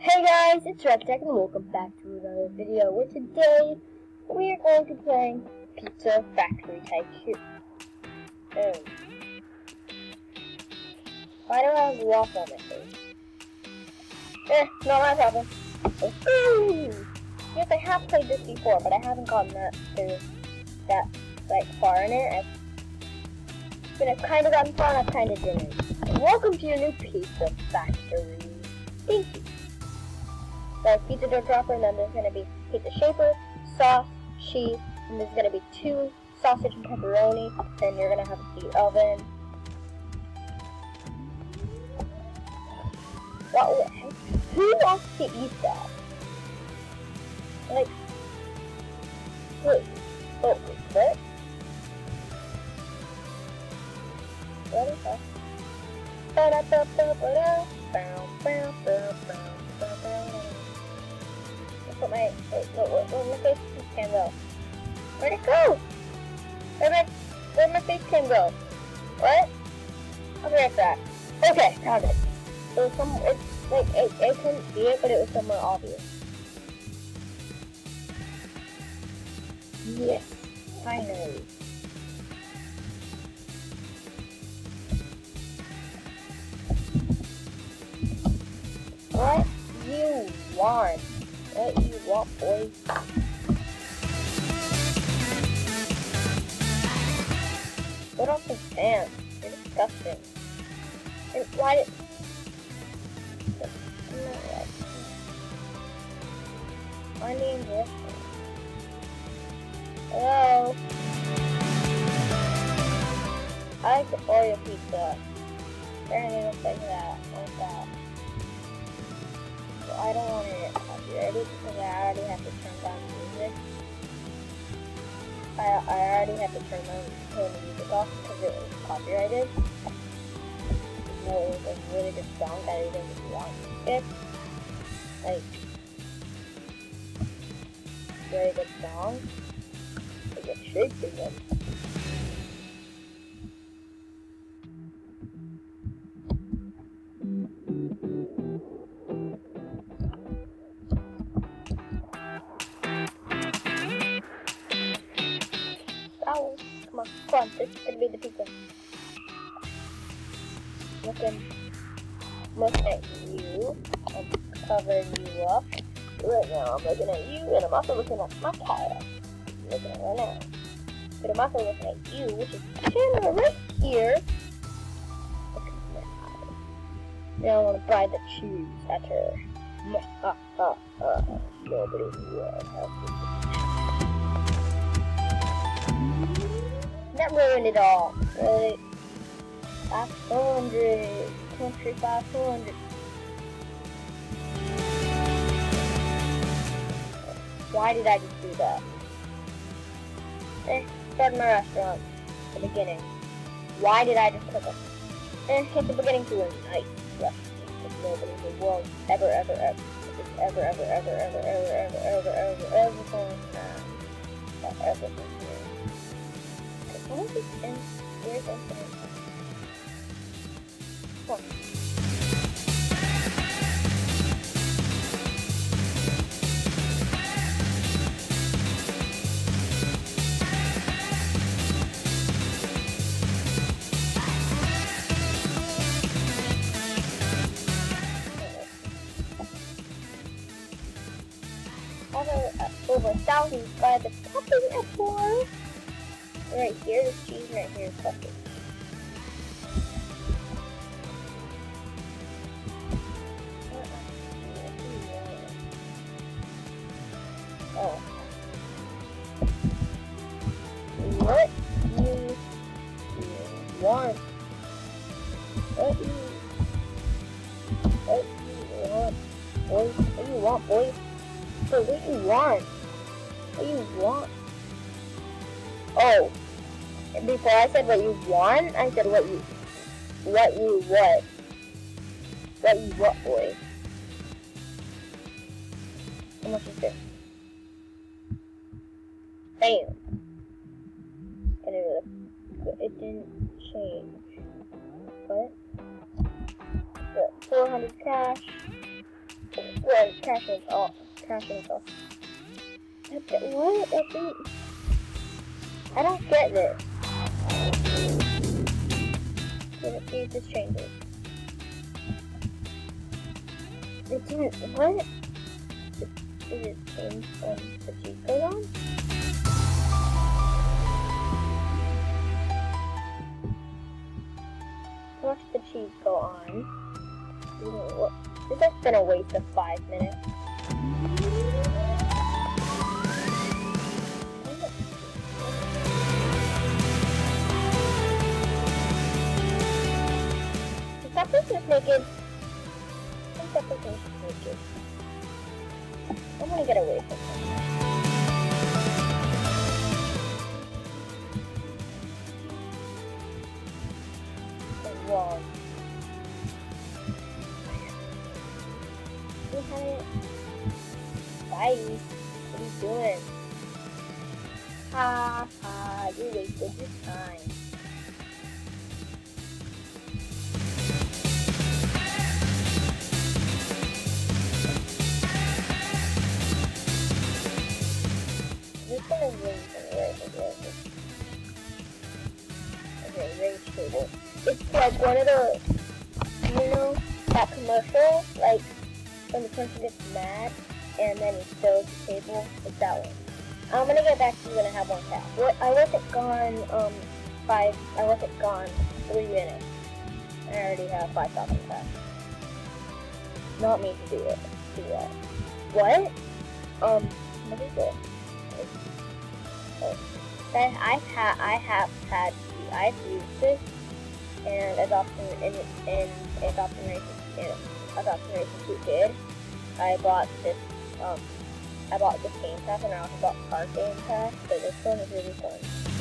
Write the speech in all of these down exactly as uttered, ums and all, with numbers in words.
Hey guys, it's RedTech and welcome back to another video where today we are going to play Pizza Factory Tycoon. Oh. Why do I have waffle on my face? Eh, not my problem. Ooh. Yes, I have played this before, but I haven't gotten that through that like far in it. I've, but I've kind of gotten far and I've kind of didn't. Welcome to your new Pizza Factory. Thank you. So pizza dough dropper, and then there's going to be pizza shaper, sauce, cheese, and there's going to be two sausage and pepperoni, then you're going to have the oven. What? Who wants to eat that? Like, wait, oh, what? What is that? Ba-da-ba-ba-ba-da, ba-ba-ba-ba-ba. Put my, wait, no, where, where my face cam go? Where'd it go? Where'd my, where'd my face cam go? What? I'll be right back. Okay, found it. It was some, it's like, I, I couldn't see it, but it was somewhere obvious. Yes, finally. What you want? What you want, boy? Put on some pants. You're disgusting. And why did... My name's Richard. Hello? I like the Oreo pizza. Apparently looks like that. Like that. So I don't want it copyrighted because I already have to turn down music. I, I already have to turn down turn the music off because it was copyrighted. No, it was a really good song that I didn't want to skip. Like, very good song. Like a shake again. Oh, come on, come on, this is gonna be the pizza. Looking, looking at you, I'm covering you up. Right now, I'm looking at you, and I'm also looking at my cat. I'm looking at right now. But I'm also looking at you, which is Chandler right here. Look at my eye. Now I want to buy the cheese at her. Ha ha ha. Nobody will help me. That ruined it all. Really? five hundred. Country five hundred. Why did I just do that? Eh, start my restaurant. At the beginning. Why did I just click it? Eh, it's the beginning to a nice restaurant. Because nobody in the world ever, ever, ever, ever, ever, ever, ever, ever, ever, ever, ever, ever, going on. Everything here. What is this in? Where's infinite? Come on. Over, over a thousand by the topping at four. Right here is cheese, right here is sausage. Oh. What you want? What you what you want, boy? What you want, boy? So what you want? What you want? Oh. Before I said what you want, I said what you, what you what? What you what, boy? How much is this? Bam. And it, it didn't change. What? four hundred cash. Well, crashing off. Crashing off. What? That's it. I don't get this. Let's see if this changes. It didn't. What? Did it change when the cheese goes on? Watch the cheese go on. What? This has been a waste of five minutes. Is that person naked? I think that person is naked. I'm gonna get away from him. The wall. Bye. What are you doing? Ha ha, you wasted your time. This one is really where is it? Where is it? Okay, range table. It's like one of the, you know, that commercial, like when the person gets mad and then he fills the table. It's that one. I'm gonna get back to you when I have one cat. What I wasn't gone um five. I wasn't gone three minutes. I already have five thousand cash. Not me to do it. Do that. What? Um. What is it? Oh. I I've had I have had I've used this and adoption in in adoption race in adoption race two kid. I bought this um I bought this game pass and I also bought card game pass, so this one is really fun.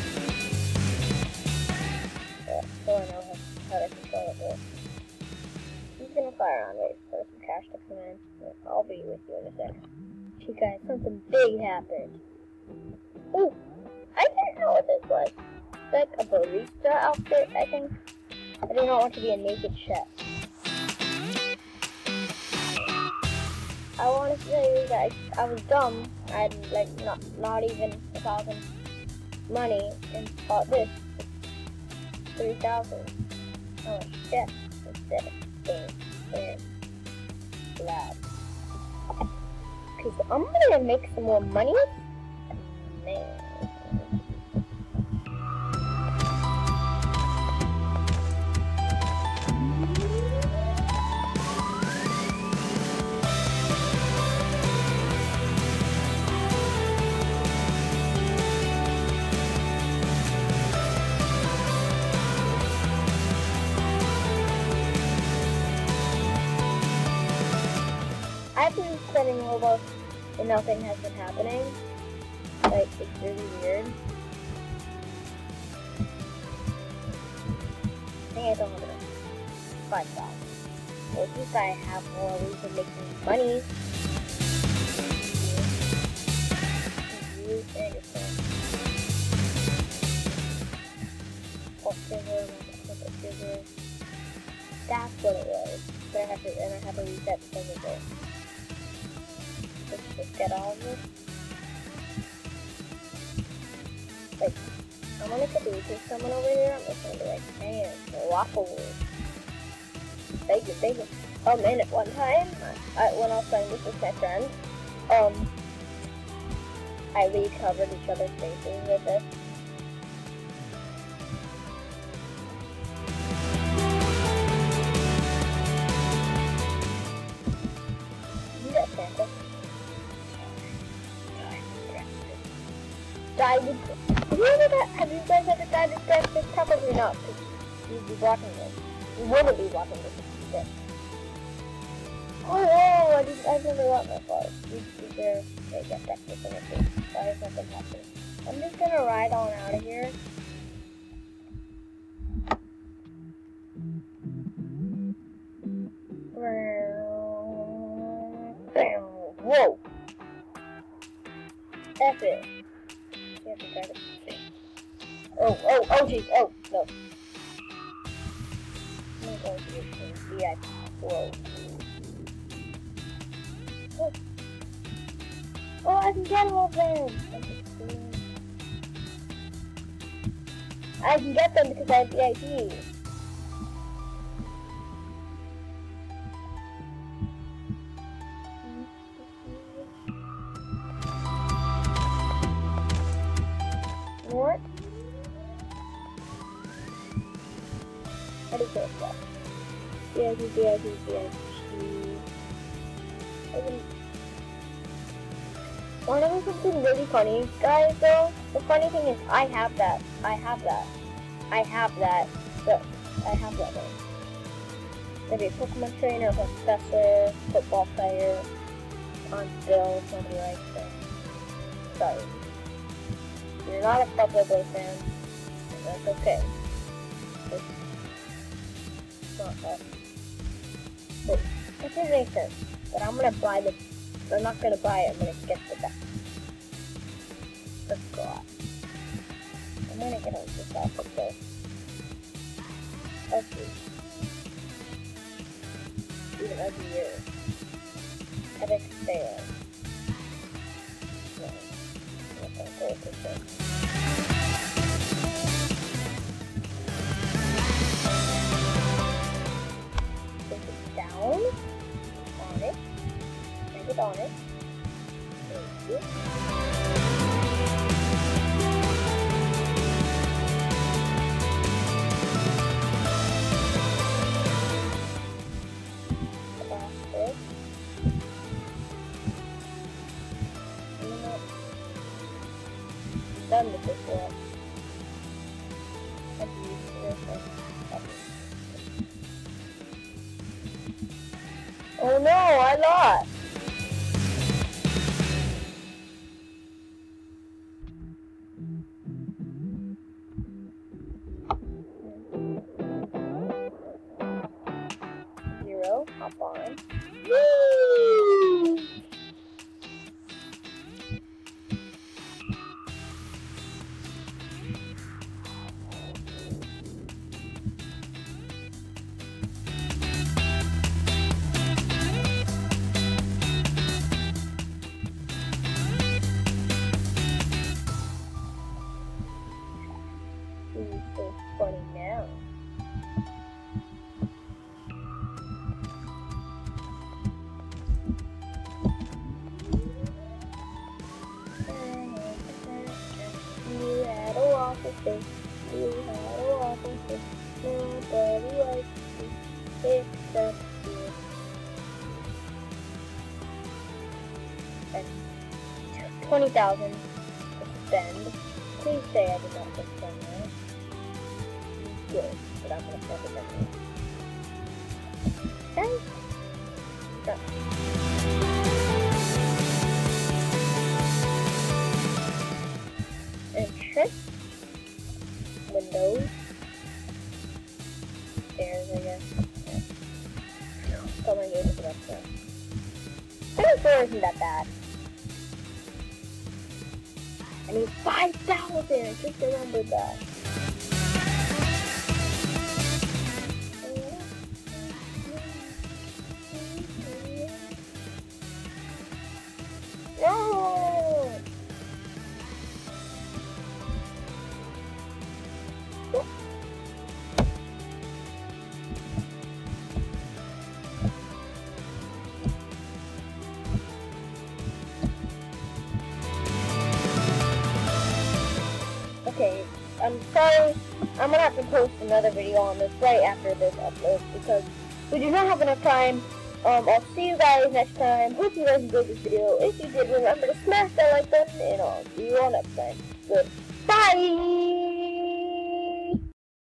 Yeah, so I know how, how to control it there. I'm just gonna fly around, wait for some cash to come in. I'll be with you in a second. Okay guys, something big happened. Ooh, I didn't know what this was. It's like a barista outfit, I think. I do not want to be a naked chef. I want to say that I, I was dumb. I had like not not even a thousand money and bought this three thousand. Oh shit! Instead of staying in lab. Okay, so I'm gonna make some more money. Man. I've been spending Robux and nothing has been happening. Like, it's really weird. I think I don't have enough. five thousand. Well, at least I have more ways of making money. Use Anderson. Oh, scissors, scissors. That's what it was. But I have to, and I have to reset because of it. Let's just get all of this. Like, I'm gonna produce someone over here. I'm just gonna be like, man, waffles. Bacon, bacon. Oh man, at one time, I, when I was playing this with my friend, um, I recovered each other's faces with this. Died with have you ever got, have you guys ever died with breakfast? Probably not, because you'd be watching this. You wouldn't be watching this if you did. Oh no, I just I never got that far. You'd be there to get breakfast in the food. Why is nothing happening? I'm just gonna ride on out of here. Whoa! F it. You have to try to... Oh, oh, oh, jeez, oh, no. I'm gonna go to the V I P. Whoa. Oh, oh I can get all of them! I can get them because I have the I D. What? How do you say that? V I P, V I P, V I P. Want to know something really funny, guys, though? The funny thing is, I have that. I have that. I have that. But I have that one. Maybe a Pokemon trainer, professor, football player, on Bill, somebody like that. Sorry. You're not a Buffalo Bill fan. That's okay. It's not that. But that doesn't make sense. But I'm gonna buy the. I'm not gonna buy it. I'm gonna get the back. Let's go out. I'm gonna get on this off of this. Ugly. Even uglier. Epic fail. No. I'm not gonna go with this one. Push it down. On it. Make it on it. Thank you. Done with this one. Oh no, I lost! Zero, hop on. Woo! He's so funny now. You had a waffle face. You had a waffle face. Nobody likes you except you. And twenty thousand to spend. Please say I did not just spend that. Good, but I'm gonna spend it anyway. Okay? Done. Entrance. Windows. Stairs, I guess. Yeah. Someone gave us it up there. Second floor isn't that bad. I need five thousand! I just remembered that. No! Okay, I'm sorry, I'm gonna have to post another video on this right after this upload because we do not have enough time. Um, I'll see you guys next time. Hope you guys enjoyed this video. If you did, remember to smash that like button, and I'll see you all next time. Goodbye!